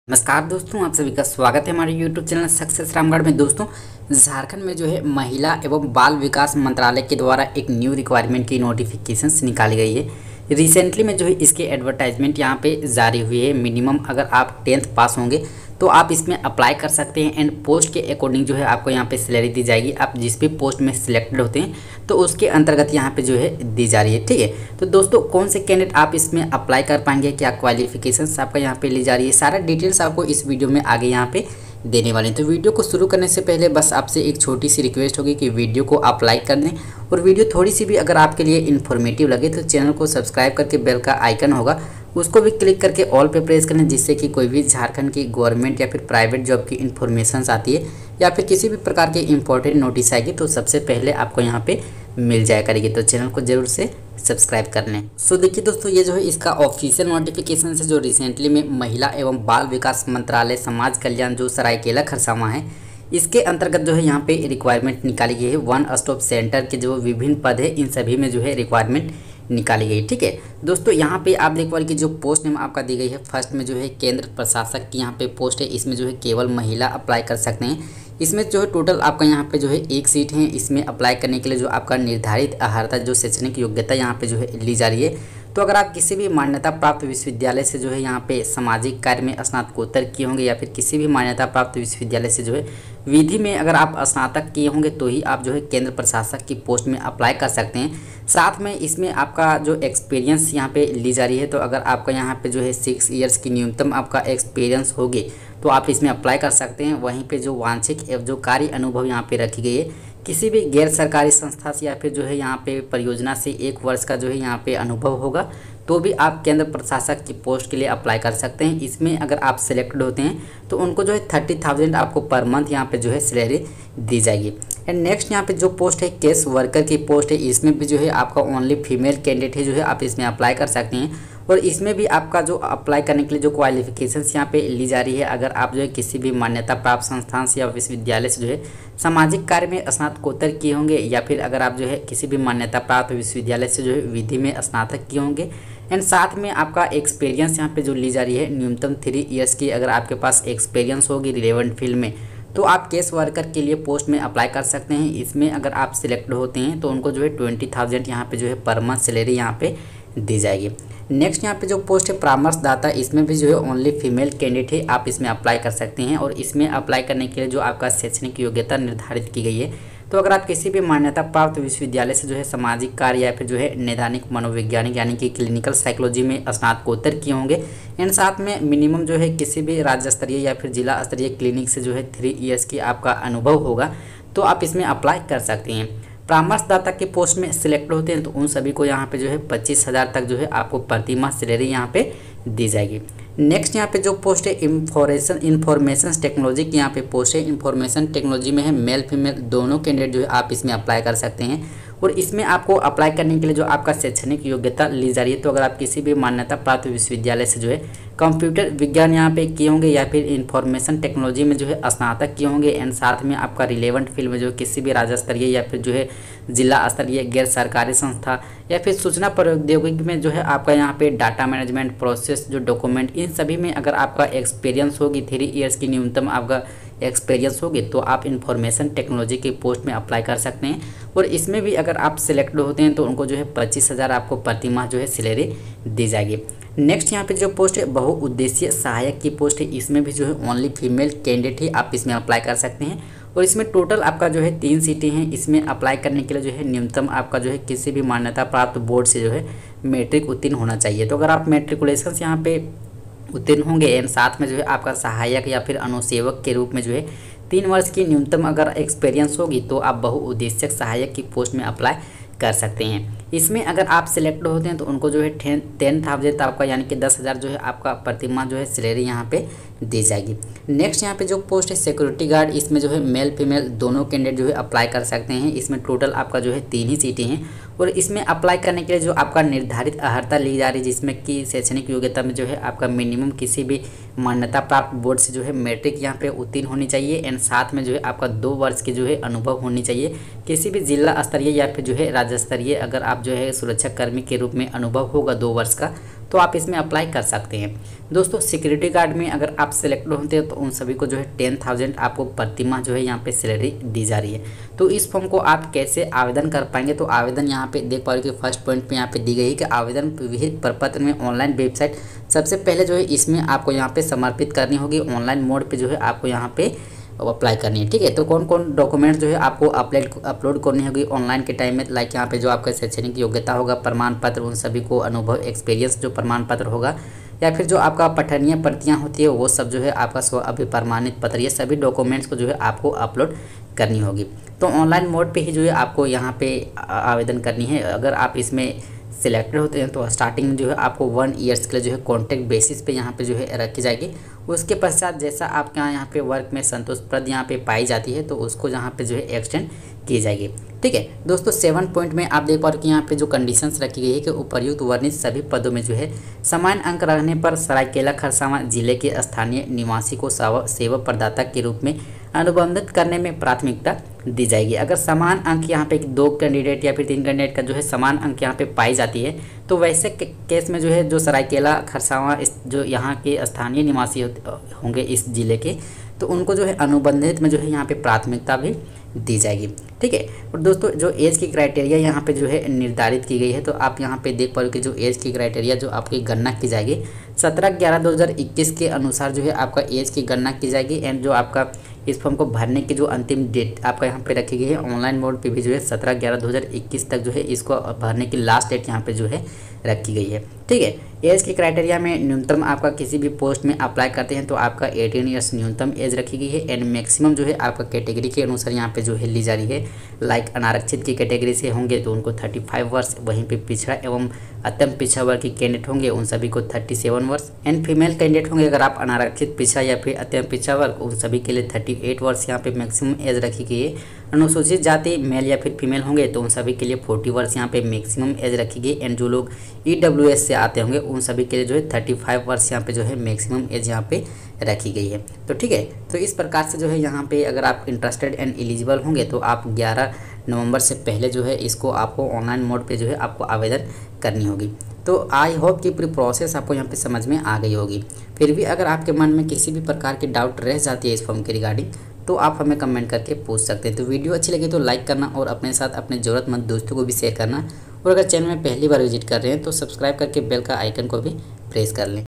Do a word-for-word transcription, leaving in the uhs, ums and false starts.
नमस्कार दोस्तों, आप सभी का स्वागत है हमारे यूट्यूब चैनल सक्सेस रामगढ़ में। दोस्तों, झारखंड में जो है महिला एवं बाल विकास मंत्रालय के द्वारा एक न्यू रिक्वायरमेंट की नोटिफिकेशंस निकाली गई है। रिसेंटली में जो है इसके एडवर्टाइजमेंट यहाँ पे जारी हुई है। मिनिमम अगर आप टेंथ पास होंगे तो आप इसमें अप्लाई कर सकते हैं एंड पोस्ट के अकॉर्डिंग जो है आपको यहाँ पे सैलरी दी जाएगी। आप जिस भी पोस्ट में सिलेक्टेड होते हैं तो उसके अंतर्गत यहाँ पे जो है दी जा रही है। ठीक है, तो दोस्तों कौन से कैंडिडेट आप इसमें अप्लाई कर पाएंगे, क्या क्वालिफिकेशंस आपका यहाँ पे ली जा रही है, सारा डिटेल्स आपको इस वीडियो में आगे यहाँ पे देने वाले हैं। तो वीडियो को शुरू करने से पहले बस आपसे एक छोटी सी रिक्वेस्ट होगी कि वीडियो को आप लाइक कर दें और वीडियो थोड़ी सी भी अगर आपके लिए इन्फॉर्मेटिव लगे तो चैनल को सब्सक्राइब करके बेल का आइकन होगा उसको भी क्लिक करके ऑल पे प्रेस करें, जिससे कि कोई भी झारखंड की गवर्नमेंट या फिर प्राइवेट जॉब की इन्फॉर्मेशन आती है या फिर किसी भी प्रकार के इंपॉर्टेंट नोटिस आएगी तो सबसे पहले आपको यहाँ पे मिल जाया करेगी। तो चैनल को जरूर से सब्सक्राइब कर लें। सो देखिए दोस्तों, ये जो है इसका ऑफिशियल नोटिफिकेशन है जो रिसेंटली में महिला एवं बाल विकास मंत्रालय समाज कल्याण जो सरायकेला खरसावां है, इसके अंतर्गत जो है यहाँ पे रिक्वायरमेंट निकाली गई है। वन स्टॉप सेंटर के जो विभिन्न पद है इन सभी में जो है रिक्वायरमेंट निकाली गई। ठीक है दोस्तों, यहाँ पे आप देख पाएंगे कि जो पोस्ट नेम आपका दी गई है, फर्स्ट में जो है केंद्र प्रशासक की यहाँ पे पोस्ट है। इसमें जो है केवल महिला अप्लाई कर सकते हैं। इसमें जो है टोटल आपका यहाँ पे जो है एक सीट है। इसमें अप्लाई करने के लिए जो आपका निर्धारित अर्हता जो शैक्षणिक योग्यता यहाँ पे जो है ली जा रही है। तो अगर आप किसी भी मान्यता प्राप्त विश्वविद्यालय से जो है यहाँ पे सामाजिक कार्य में स्नातकोत्तर किए होंगे या फिर किसी भी मान्यता प्राप्त विश्वविद्यालय से जो है विधि में अगर आप स्नातक किए होंगे तो ही आप जो है केंद्र प्रशासक की पोस्ट में अप्लाई कर सकते हैं। साथ में इसमें आपका जो एक्सपीरियंस यहाँ पे ली जा रही है, तो अगर आपका यहाँ पे जो है सिक्स ईयर्स की न्यूनतम आपका एक्सपीरियंस होगी तो आप इसमें अप्लाई कर सकते हैं। वहीं पे जो वांछित जो कार्य अनुभव यहाँ पे रखी गई है, किसी भी गैर सरकारी संस्था से या फिर जो है यहाँ पे परियोजना से एक वर्ष का जो है यहाँ पे अनुभव होगा तो भी आप केंद्र प्रशासक की पोस्ट के लिए अप्लाई कर सकते हैं। इसमें अगर आप सिलेक्टेड होते हैं तो उनको जो है थर्टी थाउजेंड आपको पर मंथ यहाँ पे जो है सैलरी दी जाएगी। एंड नेक्स्ट यहाँ पे जो पोस्ट है केस वर्कर की पोस्ट है, इसमें भी जो है आपका ओनली फीमेल कैंडिडेट है जो है आप इसमें अप्लाई कर सकते हैं। और इसमें भी आपका जो अप्लाई करने के लिए जो क्वालिफिकेशंस यहाँ पे ली जा रही है, अगर आप जो है किसी भी मान्यता प्राप्त संस्थान से या विश्वविद्यालय से जो है सामाजिक कार्य में स्नातकोत्तर किए होंगे या फिर अगर आप जो है किसी भी मान्यता प्राप्त विश्वविद्यालय से जो है विधि में स्नातक किए होंगे एंड साथ में आपका एक्सपीरियंस यहाँ पे जो ली जा रही है न्यूनतम थ्री ईयर्स की अगर आपके पास एक्सपीरियंस होगी रिलेवेंट फील्ड में तो आप केस वर्कर के लिए पोस्ट में अप्लाई कर सकते हैं। इसमें अगर आप सिलेक्ट होते हैं तो उनको जो है ट्वेंटी थाउजेंड यहाँ पे जो है पर मंथ सैलरी यहाँ पे दी जाएगी। नेक्स्ट यहाँ पे जो पोस्ट है परामर्शदाता, इसमें भी जो है ओनली फीमेल कैंडिडेट है, आप इसमें अप्लाई कर सकते हैं। और इसमें अप्लाई करने के लिए जो आपका शैक्षणिक योग्यता निर्धारित की गई है, तो अगर आप किसी भी मान्यता प्राप्त विश्वविद्यालय से जो है सामाजिक कार्य या फिर जो है नैदानिक मनोवैज्ञानिक यानी कि क्लिनिकल साइकोलॉजी में स्नातकोत्तर किए होंगे एंड साथ में मिनिमम जो है किसी भी राज्य स्तरीय या फिर जिला स्तरीय क्लिनिक से जो है थ्री ईयर्स की आपका अनुभव होगा तो आप इसमें अप्लाई कर सकते हैं। परामर्शदाता के पोस्ट में सिलेक्ट होते हैं तो उन सभी को यहाँ पे जो है पच्चीस हज़ार तक जो है आपको प्रति माह सैलरी यहाँ पे दी जाएगी। नेक्स्ट यहाँ पे जो पोस्ट है इंफॉर्मेशन इंफॉर्मेशन टेक्नोलॉजी की यहाँ पे पोस्ट है। इंफॉर्मेशन टेक्नोलॉजी में है मेल फीमेल दोनों कैंडिडेट जो है आप इसमें अप्लाई कर सकते हैं। और इसमें आपको अप्लाई करने के लिए जो आपका शैक्षणिक योग्यता ली जा रही है, तो अगर आप किसी भी मान्यता प्राप्त विश्वविद्यालय से जो है कंप्यूटर विज्ञान यहाँ पे किए होंगे या फिर इंफॉर्मेशन टेक्नोलॉजी में जो है स्नातक किए होंगे एंड साथ में आपका रिलेवेंट फील्ड में जो किसी भी राज्य स्तरीय या फिर जो है जिला स्तरीय गैर सरकारी संस्था या फिर सूचना प्रौद्योगिकी में जो है आपका यहाँ पे डाटा मैनेजमेंट प्रोसेस जो डॉक्यूमेंट इन सभी में अगर आपका एक्सपीरियंस होगी थ्री ईयर्स की न्यूनतम आपका एक्सपीरियंस होगी तो आप इंफॉर्मेशन टेक्नोलॉजी की पोस्ट में अप्लाई कर सकते हैं। और इसमें भी अगर आप सिलेक्ट होते हैं तो उनको जो है पच्चीस हज़ार आपको प्रति माह जो है सैलरी दी जाएगी। नेक्स्ट यहाँ पे जो पोस्ट है बहुउद्देशीय सहायक की पोस्ट है, इसमें भी जो है ओनली फीमेल कैंडिडेट ही आप इसमें अप्लाई कर सकते हैं। और इसमें टोटल आपका जो है तीन सीटें हैं। इसमें अप्लाई करने के लिए जो है न्यूनतम आपका जो है किसी भी मान्यता प्राप्त बोर्ड से जो है मैट्रिक उत्तीर्ण होना चाहिए। तो अगर आप मैट्रिकुलेशन यहाँ पे उत्तीर्ण होंगे एंड साथ में जो है आपका सहायक या फिर अनुसेवक के रूप में जो है तीन वर्ष की न्यूनतम अगर एक्सपीरियंस होगी तो आप बहुउद्देश्यक सहायक की पोस्ट में अप्लाई कर सकते हैं। इसमें अगर आप सिलेक्ट होते हैं तो उनको जो है टेन टेन थाउजेंड आपका यानी कि दस हज़ार जो है आपका प्रति माह जो है सैलरी यहाँ पे दी जाएगी। नेक्स्ट यहाँ पे जो पोस्ट है सिक्योरिटी गार्ड, इसमें जो है मेल फीमेल दोनों कैंडिडेट जो है अप्लाई कर सकते हैं। इसमें टोटल आपका जो है तीन ही सीटें हैं और इसमें अप्लाई करने के लिए जो आपका निर्धारित अर्हता ली जा रही है, जिसमें कि शैक्षणिक योग्यता में जो है आपका मिनिमम किसी भी मान्यता प्राप्त बोर्ड से जो है मैट्रिक यहाँ पे उत्तीर्ण होनी चाहिए एंड साथ में जो है आपका दो वर्ष की जो है अनुभव होनी चाहिए। किसी भी जिला स्तरीय या फिर जो है राज्य स्तरीय अगर आप जो है सुरक्षा कर्मी के रूप में अनुभव होगा दो वर्ष का तो आप इसमें अप्लाई कर सकते हैं। दोस्तों सिक्योरिटी गार्ड में अगर आप सिलेक्ट होते हैं तो उन सभी को जो है टेन थाउजेंड आपको प्रति माह जो है यहाँ पे सैलरी दी जा रही है। तो इस फॉर्म को आप कैसे आवेदन कर पाएंगे, तो आवेदन यहाँ पे देख पा रहे हो कि फर्स्ट पॉइंट पे यहाँ पे दी गई है कि आवेदन विहित प्रपत्र में ऑनलाइन वेबसाइट सबसे पहले जो है इसमें आपको यहाँ पे समर्पित करनी होगी। ऑनलाइन मोड पे जो है आपको यहाँ पे अप्लाई करनी है। ठीक है, तो कौन कौन डॉक्यूमेंट जो है आपको अपलोड अपलोड करनी होगी ऑनलाइन के टाइम में, लाइक यहाँ पे जो आपका शैक्षणिक योग्यता होगा, प्रमाण पत्र, उन सभी को अनुभव एक्सपीरियंस जो प्रमाण पत्र होगा, या फिर जो आपका पठनीय प्रतियाँ होती है वो सब जो है आपका स्व अभिप्रमाणित पत्र, ये सभी डॉक्यूमेंट्स को जो है आपको अपलोड करनी होगी। तो ऑनलाइन मोड पे ही जो है आपको यहाँ पे आवेदन करनी है। अगर आप इसमें सिलेक्टेड होते हैं तो स्टार्टिंग में जो है आपको वन ईयर्स के लिए जो है कॉन्ट्रैक्ट बेसिस पे यहाँ पे जो है रखी जाएगी। उसके पश्चात जैसा आपके यहाँ यहाँ पे वर्क में संतोषप्रद यहाँ पे पाई जाती है तो उसको यहाँ पे जो है एक्सटेंड की जाएगी। ठीक है दोस्तों, सेवन पॉइंट में आप देख पा रहे हो कि यहाँ पे जो कंडीशंस रखी गई है कि उपर्युक्त वर्णित सभी पदों में जो है समान अंक रहने पर सरायकेला खरसावां जिले के स्थानीय निवासी को सेवा प्रदाता के रूप में अनुबंधित करने में प्राथमिकता दी जाएगी। अगर समान अंक यहाँ पे दो कैंडिडेट या फिर तीन कैंडिडेट का जो है समान अंक यहाँ पे पाई जाती है तो वैसे केस में जो है जो सरायकेला खरसावां जो यहाँ के स्थानीय निवासी होंगे इस जिले के, तो उनको जो है अनुबंधित में जो है यहाँ पे प्राथमिकता भी दी जाएगी। ठीक है, और दोस्तों जो एज की क्राइटेरिया यहाँ पे जो है निर्धारित की गई है, तो आप यहाँ पे देख पा रहे हो कि जो एज की क्राइटेरिया जो आपकी गणना की जाएगी सत्रह ग्यारह दो हज़ार इक्कीस के अनुसार जो है आपका एज की गणना की जाएगी। एंड जो आपका इस फॉर्म को भरने की जो अंतिम डेट आपका यहाँ पे रखी गई है ऑनलाइन मोड पे भी जो है सत्रह ग्यारह दो हज़ार इक्कीस तक जो है इसको भरने की लास्ट डेट यहाँ पे जो है रखी गई है। ठीक है, एज की क्राइटेरिया में न्यूनतम आपका किसी भी पोस्ट में अप्लाई करते हैं तो आपका अठारह ईयर्स न्यूनतम एज रखी गई है। एंड मैक्सिमम जो है आपका कैटेगरी के अनुसार यहाँ पे जो है ली जा रही है। लाइक अनारक्षित की कैटेगरी से होंगे तो उनको पैंतीस वर्ष, वहीं पे पिछड़ा एवं अत्यंत पिछड़ा वर्ग की कैंडिडेट होंगे उन सभी को सैंतीस वर्ष। एंड फीमेल कैंडिडेट होंगे अगर आप अनारक्षित पिछड़ा या फिर अत्यंत पिछड़ा वर्ग उन सभी के लिए अड़तीस वर्ष यहाँ पे मैक्सिमम एज रखी गई है। अनुसूचित जाति मेल या फिर फीमेल होंगे तो उन सभी के लिए चालीस वर्ष यहाँ पे मैक्सिमम एज रखी गई। एंड जो लोग ईडब्ल्यूएस से आते होंगे उन सभी के लिए जो है पैंतीस वर्ष यहाँ पे जो है मैक्सिमम एज यहाँ पे रखी गई है। तो ठीक है, तो इस प्रकार से जो है यहाँ पे अगर आप इंटरेस्टेड एंड एलिजिबल होंगे तो आप ग्यारह नवंबर से पहले जो है इसको आपको ऑनलाइन मोड पे जो है आपको आवेदन करनी होगी। तो आई होप कि पूरी प्रोसेस आपको यहाँ पे समझ में आ गई होगी। फिर भी अगर आपके मन में किसी भी प्रकार की डाउट रह जाती है इस फॉर्म के रिगार्डिंग तो आप हमें कमेंट करके पूछ सकते हैं। तो वीडियो अच्छी लगी तो लाइक करना और अपने साथ अपने ज़रूरतमंद दोस्तों को भी शेयर करना, और अगर चैनल में पहली बार विजिट कर रहे हैं तो सब्सक्राइब करके बेल का आइकन को भी प्रेस कर लें।